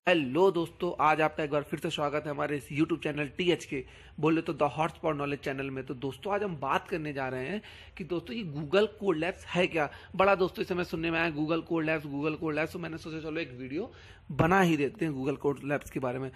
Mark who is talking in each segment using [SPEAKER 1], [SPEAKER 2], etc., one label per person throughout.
[SPEAKER 1] Hello दोस्तों, आज आपका एक बार फिर से स्वागत है हमारे इस यूट्यूब चैनल टीएच के बोले तो the hot spot knowledge channel में। तो दोस्तों आज हम बात करने जा रहे हैं कि दोस्तों ये गूगल कोड लैब्स है क्या। बड़ा दोस्तों इस समय सुनने में आया गूगल कोड लैब्स, तो मैंने सोचा चलो एक वीडियो बना ही देते हैं गूगल कोड लैब्स के बारे में।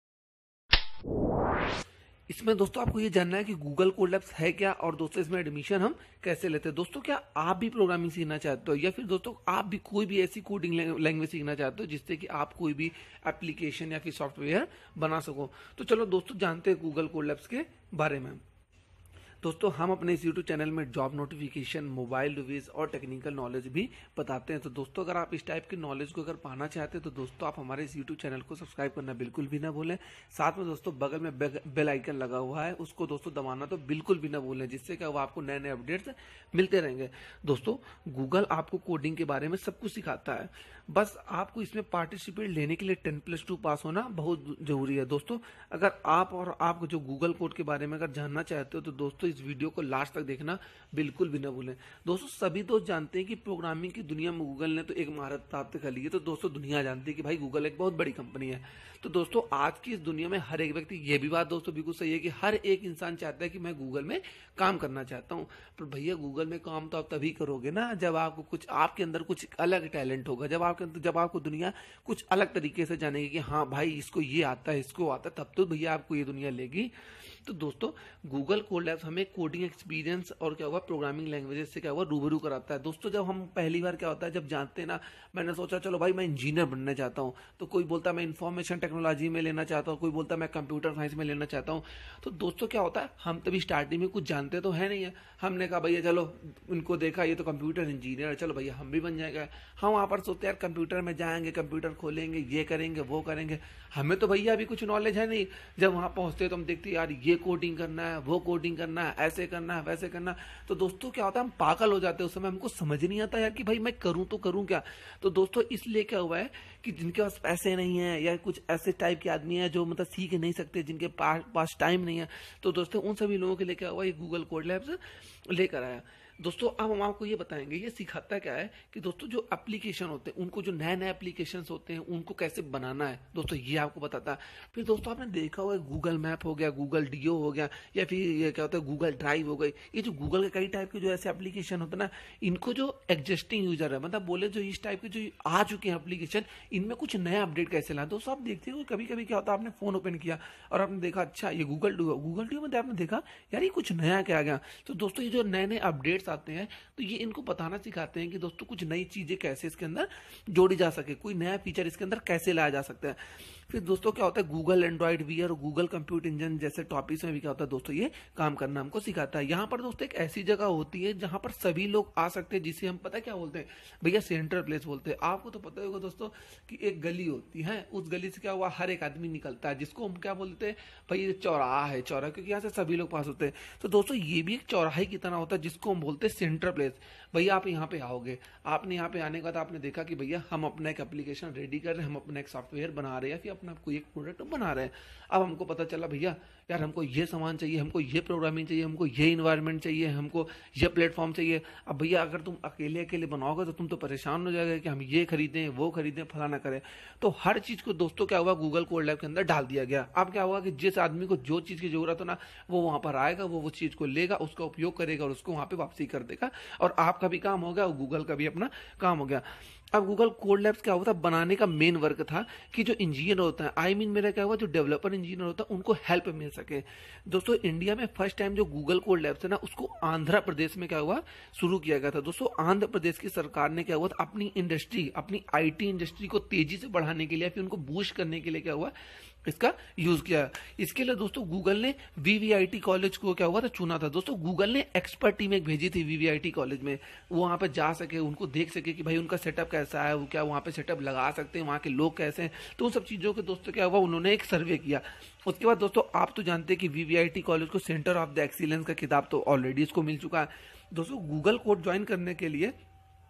[SPEAKER 1] इसमें दोस्तों आपको ये जानना है कि गूगल कोड लैब्स है क्या, और दोस्तों इसमें एडमिशन हम कैसे लेते हैं। दोस्तों क्या आप भी प्रोग्रामिंग सीखना चाहते हो, या फिर दोस्तों आप भी कोई भी ऐसी कोडिंग लैंग्वेज सीखना चाहते हो जिससे कि आप कोई भी एप्लीकेशन या फिर सॉफ्टवेयर बना सको। तो चलो दोस्तों जानते हैं गूगल कोड लैब्स के बारे में। दोस्तों हम अपने इस यूट्यूब चैनल में जॉब नोटिफिकेशन, मोबाइल रिव्यूज और टेक्निकल नॉलेज भी बताते हैं। तो दोस्तों अगर आप इस टाइप के नॉलेज को अगर पाना चाहते हैं तो दोस्तों आप हमारे इस यूट्यूब चैनल को सब्सक्राइब करना बिल्कुल भी ना भूलें। साथ में दोस्तों बगल में बेल आइकन लगा हुआ है, उसको दोस्तों दबाना तो बिल्कुल भी ना भूलें, जिससे क्या वो आपको नए नए अपडेट्स मिलते रहेंगे। दोस्तों गूगल आपको कोडिंग के बारे में सब कुछ सिखाता है, बस आपको इसमें पार्टिसिपेट लेने के लिए 10+2 पास होना बहुत जरूरी है। दोस्तों अगर आप और आप जो गूगल कोड के बारे में अगर जानना चाहते हो तो दोस्तों इस वीडियो को लास्ट तक देखना बिल्कुल भी ना भूलें। दोस्तों सभी दोस्त जानते हैं कि प्रोग्रामिंग की दुनिया में गूगल ने तो एक महारत प्राप्त कर ली है। तो दोस्तों दुनिया जानती है कि भाई गूगल एक बहुत बड़ी कंपनी है। तो दोस्तों आज की इस दुनिया में हर एक व्यक्ति, ये भी बात दोस्तों बिल्कुल सही है कि हर एक इंसान चाहता है कि मैं गूगल में काम करना चाहता हूँ। पर भैया गूगल में काम तो आप तभी करोगे ना जब आपको कुछ, आपके अंदर कुछ अलग टैलेंट होगा, जब आपको दुनिया कुछ अलग तरीके से जानेगी कि हाँ भाई इसको ये आता है, इसको आता है, तब तो भैया आपको ये दुनिया लेगी। तो दोस्तों गूगल कोड लैब्स हमें कोडिंग एक्सपीरियंस और क्या हुआ प्रोग्रामिंग लैंग्वेजेस से क्या हुआ रूबरू कराता है। दोस्तों जब हम पहली बार क्या होता है, जब जानते हैं ना, मैंने सोचा चलो भाई मैं इंजीनियर बनना चाहता हूँ, तो कोई बोलता है मैं इंफॉर्मेशन टेक्नोलॉजी में लेना चाहता हूँ, कोई बोलता है मैं कंप्यूटर साइंस में लेना चाहता हूँ। तो दोस्तों क्या होता है, हम तभी स्टार्टिंग में कुछ जानते तो है नहीं है। हमने कहा भैया चलो, उनको देखा ये तो कंप्यूटर इंजीनियर है, चलो भैया हम भी बन जाएगा। हम वहां पर सोचते हैं यार कंप्यूटर में जाएंगे, कंप्यूटर खोलेंगे, ये करेंगे वो करेंगे, हमें तो भैया अभी कुछ नॉलेज है नहीं। जब वहां पहुंचते तो हम देखते यार ये कोडिंग करना है, वो कोडिंग करना है, ऐसे करना है, वैसे करना है। तो दोस्तों क्या होता है, हम पागल हो जाते हैं उस समय, हमको समझ नहीं आता यार कि भाई मैं करूं तो करूं क्या। तो दोस्तों इसलिए क्या हुआ है कि जिनके पास पैसे नहीं है, या कुछ ऐसे टाइप के आदमी है जो मतलब सीख नहीं सकते, जिनके पास टाइम नहीं है, तो दोस्तों उन सभी लोगों के लिए क्या हुआ, ये गूगल कोड लैब्स लेकर आया। दोस्तों अब हम आपको ये बताएंगे ये सिखाता क्या है कि दोस्तों जो एप्लीकेशन होते हैं, उनको जो नए नए एप्लीकेशन होते हैं उनको कैसे बनाना है, दोस्तों ये आपको बताता है। फिर दोस्तों आपने देखा होगा गूगल मैप हो गया, गूगल डीओ हो गया, या फिर ये क्या होता है गूगल ड्राइव हो गई। ये जो गूगल के कई टाइप के जो ऐसे एप्लीकेशन होते हैं ना, इनको जो एग्जिस्टिंग यूजर है, मतलब बोले जो इस टाइप के जो आ चुके हैं एप्लीकेशन, इनमें कुछ नया अपडेट कैसे लाए। दोस्तों आप देखते हो कभी कभी क्या होता है, आपने फोन ओपन किया और आपने देखा अच्छा ये गूगल डीओ में आपने देखा यार ये कुछ नया क्या आ गया। तो दोस्तों ये जो नए नए अपडेट्स आते हैं तो ये इनको बताना सिखाते हैं कि दोस्तों कुछ नई चीजें कैसे इसके अंदर जोड़ी जा सके, कोई नया फीचर इसके अंदर कैसे लाया जा सकता है। फिर दोस्तों क्या होता है गूगल एंड्रॉइड वीआर और गूगल कंप्यूट इंजन जैसे टॉपिक्स में भी क्या होता है दोस्तों ये काम करना हमको सिखाता है। यहाँ पर दोस्तों एक ऐसी जगह होती है जहां पर सभी लोग आ सकते हैं, जिसे हम पता क्या बोलते हैं भैया, सेंट्रल प्लेस बोलते हैं। आपको तो पता होगा दोस्तों कि एक गली होती है, उस गली से क्या हुआ हर एक आदमी निकलता है, जिसको हम क्या बोलते हैं भाई ये चौराहा है, चौराहा क्योंकि यहाँ से सभी लोग पास होते हैं। तो दोस्तों ये भी एक चौराहे की तरह होता है जिसको हम बोलते हैं सेंट्रल प्लेस। भैया आप यहाँ पे आओगे, आपने यहाँ पे आने के बाद आपने देखा कि भैया हम अपना एक एप्लीकेशन रेडी कर रहे हैं, हम अपना एक सॉफ्टवेयर बना रहे हैं, या फिर अपना कोई एक प्रोडक्ट बना रहे हैं। अब हमको पता चला भैया यार हमको ये सामान चाहिए, हमको ये प्रोग्रामिंग चाहिए, हमको ये इन्वायरमेंट चाहिए, हमको ये प्लेटफॉर्म चाहिए। अब भैया अगर तुम अकेले अकेले बनाओगे तो तुम तो परेशान हो जाएगा कि हम ये खरीदें, वो खरीदें, फलाना करें। तो हर चीज को दोस्तों क्या हुआ गूगल कोड लैब के अंदर डाल दिया गया। अब क्या हुआ कि जिस आदमी को जो चीज की जरूरत हो ना, वो वहां पर आएगा, वो उस चीज को लेगा, उसका उपयोग करेगा और उसको वहां पे वापसी कर देगा, और आपका भी काम हो गया और गूगल का भी अपना काम हो गया। अब गूगल कोड लैब्स क्या होता है, बनाने का मेन वर्क था कि जो इंजीनियर होता है, मेरा क्या हुआ जो डेवलपर इंजीनियर होता है उनको हेल्प मिल सके। दोस्तों इंडिया में फर्स्ट टाइम जो गूगल कोड लैब्स है ना, उसको आंध्र प्रदेश में क्या हुआ शुरू किया गया था। दोस्तों आंध्र प्रदेश की सरकार ने क्या हुआ अपनी इंडस्ट्री, अपनी आईटी इंडस्ट्री को तेजी से बढ़ाने के लिए, फिर उनको बूस्ट करने के लिए क्या हुआ इसका यूज किया। इसके लिए दोस्तों गूगल ने वीवीआईटी कॉलेज को क्या हुआ था चुना था। दोस्तों गूगल ने एक्सपर्ट टीम एक भेजी थी वीवीआईटी कॉलेज में, वो वहां पे जा सके, उनको देख सके कि भाई उनका सेटअप कैसा है, वो क्या वहां पे सेटअप लगा सकते हैं, वहां के लोग कैसे हैं। तो उन सब चीजों के दोस्तों क्या हुआ उन्होंने एक सर्वे किया। उसके बाद दोस्तों आप तो जानते हैं कि वीवीआईटी कॉलेज को सेंटर ऑफ द एक्सीलेंस का खिताब तो ऑलरेडी इसको मिल चुका है। दोस्तों गूगल कोड ज्वाइन करने के लिए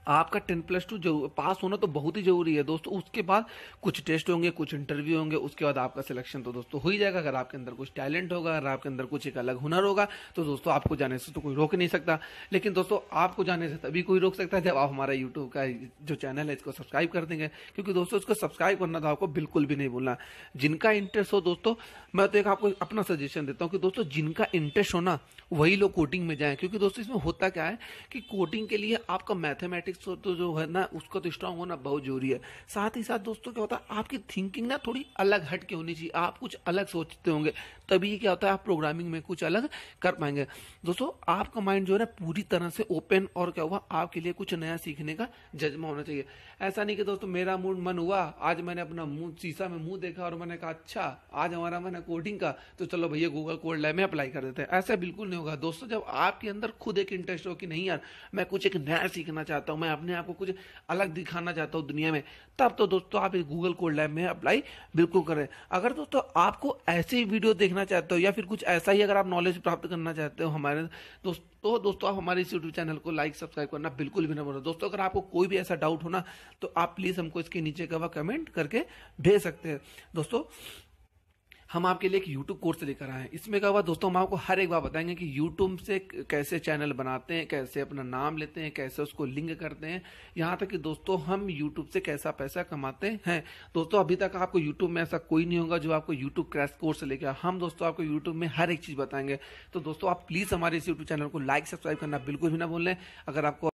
[SPEAKER 1] आपका 10+2 जो पास होना तो बहुत ही जरूरी है दोस्तों। उसके बाद कुछ टेस्ट होंगे, कुछ इंटरव्यू होंगे, उसके बाद आपका सिलेक्शन तो दोस्तों हो ही जाएगा। अगर आपके अंदर कुछ टैलेंट होगा, अगर आपके अंदर कुछ एक अलग हुनर होगा, तो दोस्तों आपको जाने से तो कोई रोक नहीं सकता। लेकिन दोस्तों आपको जाने से तभी कोई रोक सकता है जब आप हमारा यूट्यूब का जो चैनल है इसको सब्सक्राइब कर देंगे, क्योंकि दोस्तों इसको सब्सक्राइब करना तो आपको बिल्कुल भी नहीं भूलना। जिनका इंटरेस्ट हो दोस्तों, मैं तो एक आपको अपना सजेशन देता हूँ कि दोस्तों जिनका इंटरेस्ट हो ना, वही लोग कोडिंग में जाएं। क्योंकि दोस्तों इसमें होता क्या है कि कोडिंग के लिए आपका मैथमेटिक्स तो जो है ना, उसका तो स्ट्रांग होना बहुत जरूरी है। साथ ही साथ दोस्तों क्या होता है, आपकी थिंकिंग ना थोड़ी अलग हट के होनी चाहिए। आप कुछ अलग सोचते होंगे, तभी क्या होता है आप प्रोग्रामिंग में कुछ अलग कर पाएंगे। दोस्तों आपका माइंड जो है ना पूरी तरह से ओपन, और क्या हुआ, आपके लिए कुछ नया सीखने का जज्बा होना चाहिए। ऐसा नहीं कि दोस्तों मेरा मन हुआ, आज मैंने अपना मुंह शीशा में मुंह देखा और मैंने कहा अच्छा आज हमारा मन है कोडिंग का, तो चलो भैया गूगल कोड लैब में अप्लाई कर देते हैं। ऐसा बिल्कुल नहीं होगा दोस्तों। जब आपके अंदर खुद एक इंटरेस्ट हो कि नहीं यार मैं कुछ एक नया सीखना चाहता हूं, मैं अपने आप को कुछ अलग दिखाना चाहता हूं दुनिया में, तब तो दोस्तों आप गूगल कोड लैब में अप्लाई बिल्कुल करें। अगर दोस्तों आपको ऐसे ही वीडियो देखना चाहते हो, या फिर कुछ ऐसा ही अगर आप नॉलेज प्राप्त करना चाहते हो हमारे दोस्तों आप हमारे इस यूट्यूब चैनल को लाइक सब्सक्राइब करना बिल्कुल भी ना भूलना। दोस्तों अगर आपको कोई भी ऐसा डाउट हो ना, तो आप प्लीज हमको इसके नीचे का कमेंट करके भेज सकते हैं। दोस्तों हम आपके लिए एक YouTube कोर्स लेकर आए हैं। इसमें क्या हुआ दोस्तों, हम आपको हर एक बार बताएंगे कि YouTube से कैसे चैनल बनाते हैं, कैसे अपना नाम लेते हैं, कैसे उसको लिंक करते हैं, यहाँ तक कि दोस्तों हम YouTube से कैसा पैसा कमाते हैं। दोस्तों अभी तक आपको YouTube में ऐसा कोई नहीं होगा जो आपको YouTube क्रैश कोर्स लेकर आए। हम दोस्तों आपको YouTube में हर एक चीज बताएंगे। तो दोस्तों आप प्लीज हमारे इस YouTube चैनल को लाइक सब्सक्राइब करना बिल्कुल भी ना भूलें। अगर आपको